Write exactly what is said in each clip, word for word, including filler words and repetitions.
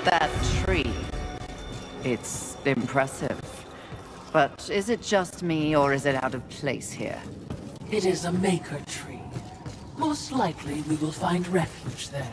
That tree. It's impressive. But is it just me, or is it out of place here? It is a maker tree. Most likely we will find refuge there.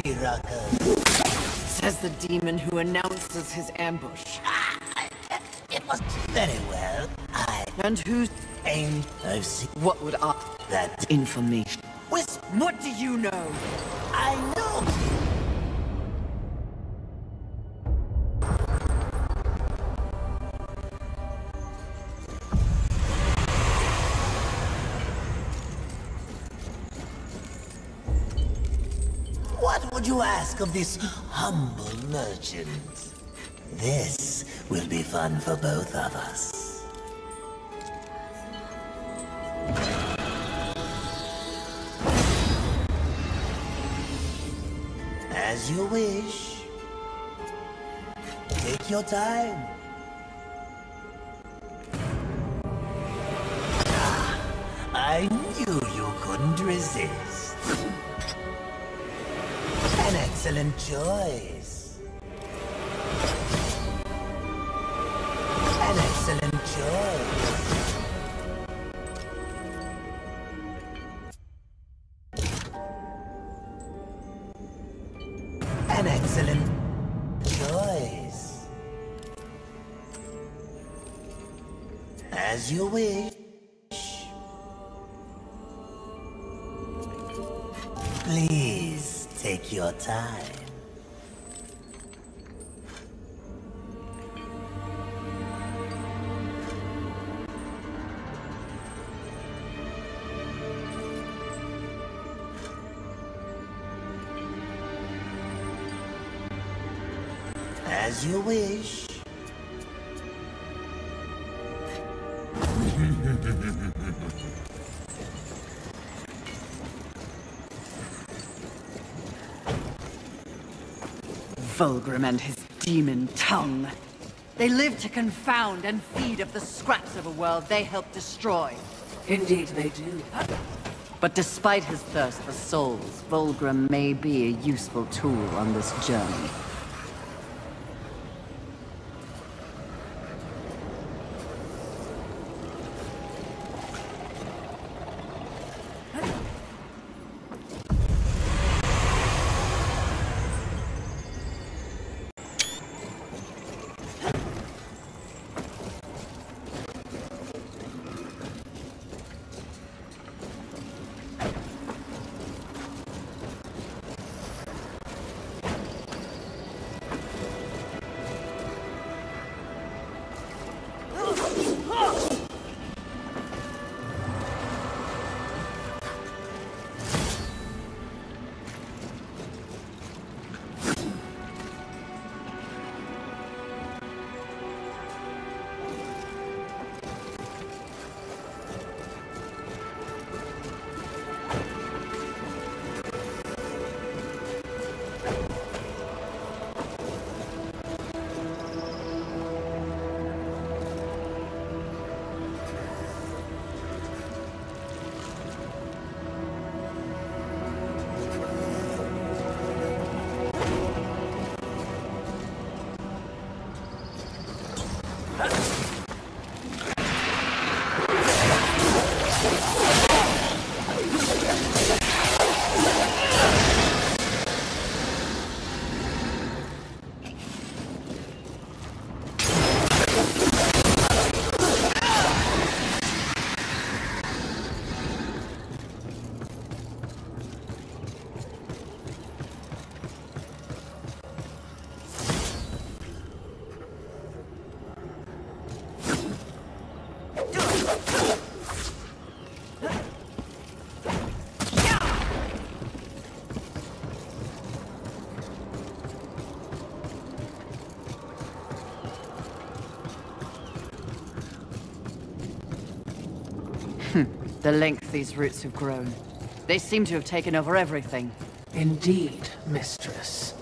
Rucker. Says the demon who announces his ambush. It was very well. I And who's... aim. I've seen What would I... that Information. with What do you know? I know. What would you ask of this humble merchant? This will be fun for both of us. As you wish. Take your time. Ah, I knew you couldn't resist. An excellent choice. An excellent choice. An excellent choice. As you wish. Please take your time. As you wish. Vulgrim and his demon tongue. They live to confound and feed of the scraps of a world they help destroy. Indeed they do. But despite his thirst for souls, Vulgrim may be a useful tool on this journey. The length these roots have grown. They seem to have taken over everything. Indeed, mistress.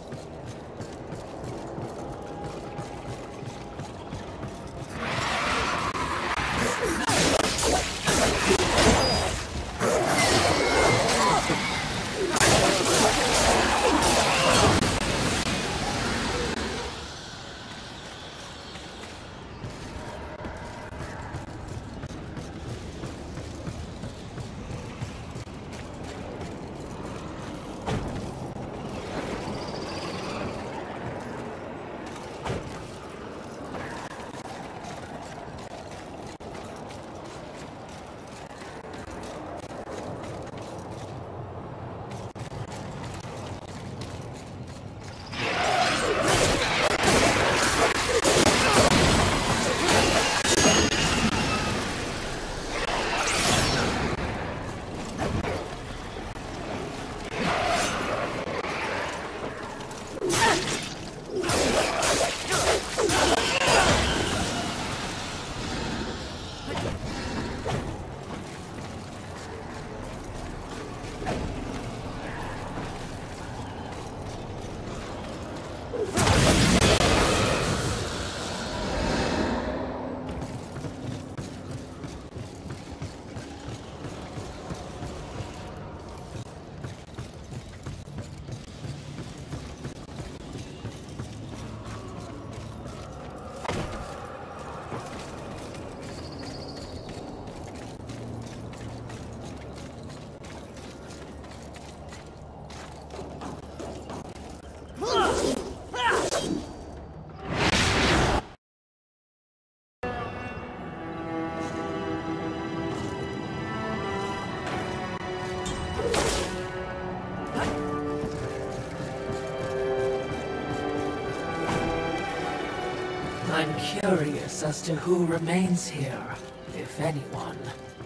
I'm curious as to who remains here, if anyone.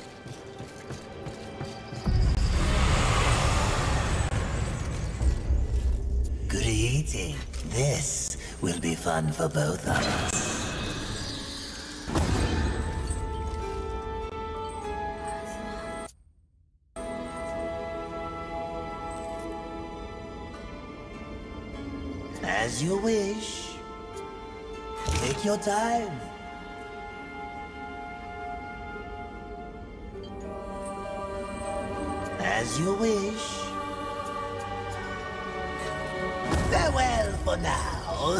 Greeting. This will be fun for both of us. As you wish. Take your time. As you wish. Farewell for now.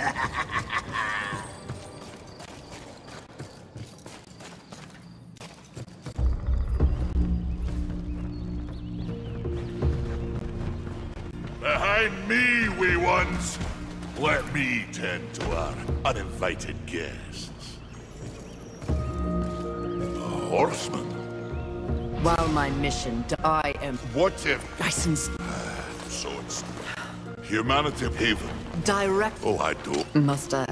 Behind me, wee ones! Let me tend to our uninvited guests. A horseman? While my mission, I am What if... licensed So it's... Humanity Haven. direct. Oh, I don't... Must I?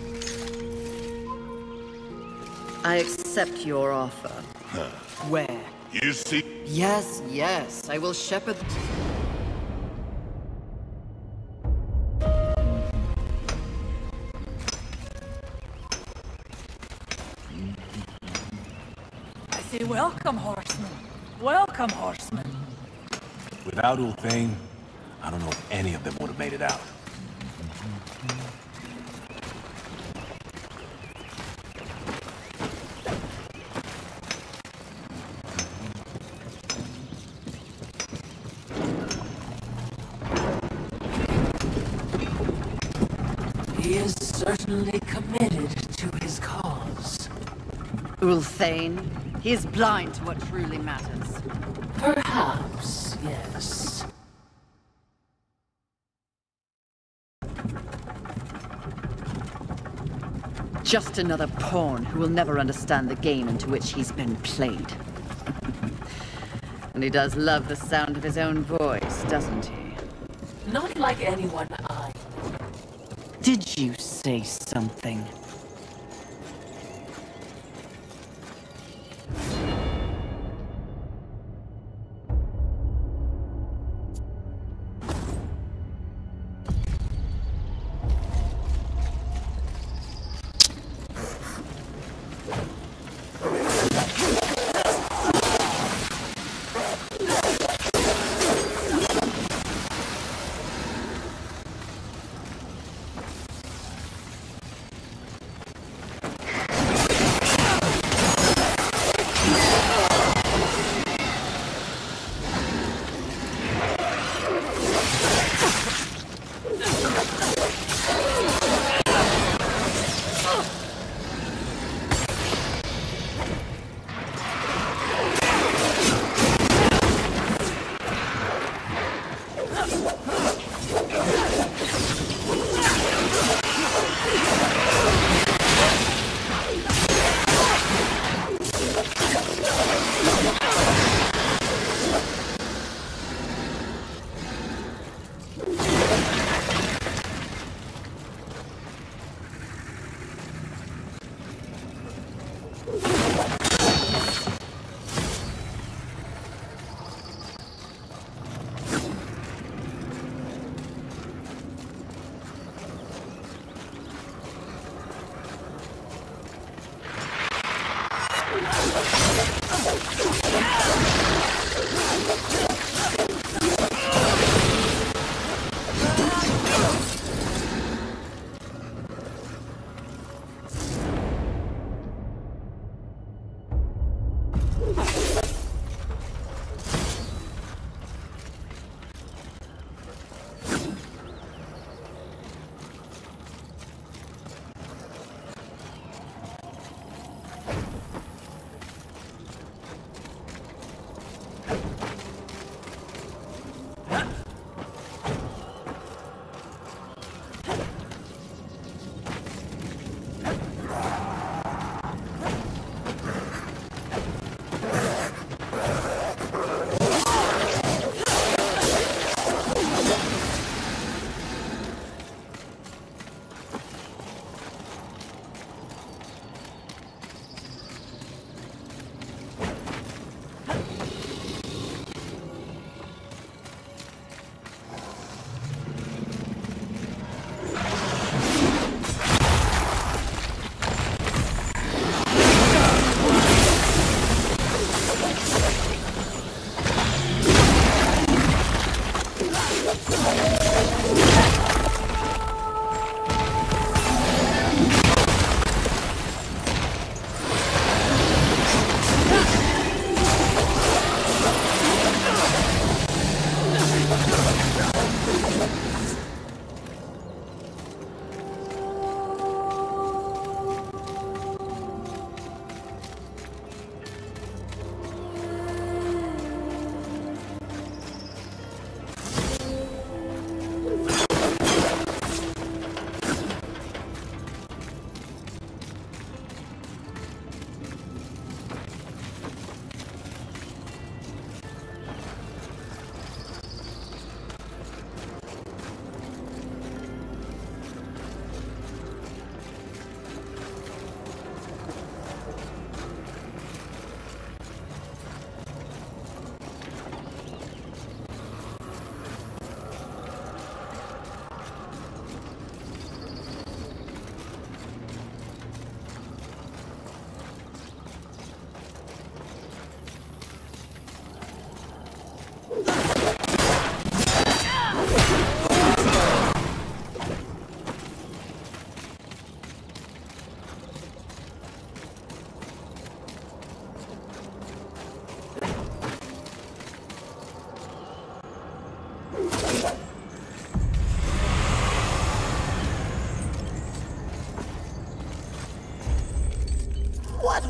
I accept your offer. Where? You see... Yes, yes, I will shepherd. I say welcome, horseman. Welcome, horseman. Without Ulthane, I don't know if any of them would have made it out. He is certainly committed to his cause. Ulthane, he is blind to what truly matters. Perhaps, yes. Just another pawn who will never understand the game into which he's been played. And he does love the sound of his own voice, doesn't he? Not like anyone I... Did you say something?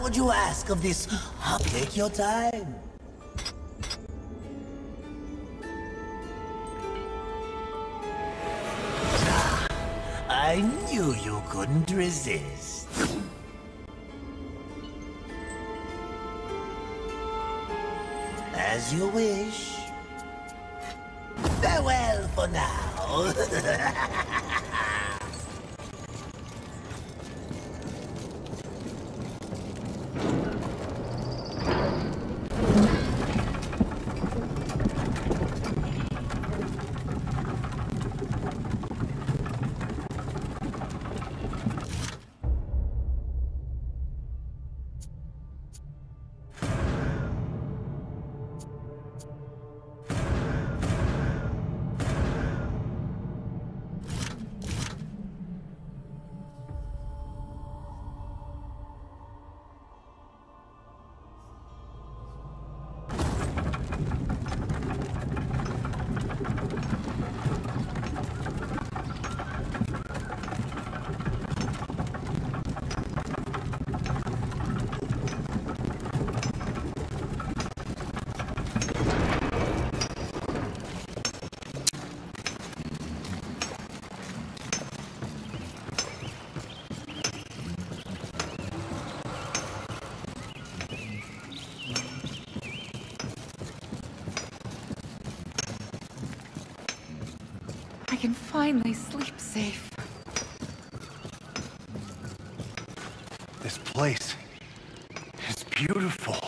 would you ask of this? Take your time. Ah, I knew you couldn't resist. As you wish. Farewell for now. I can finally sleep safe. This place is beautiful.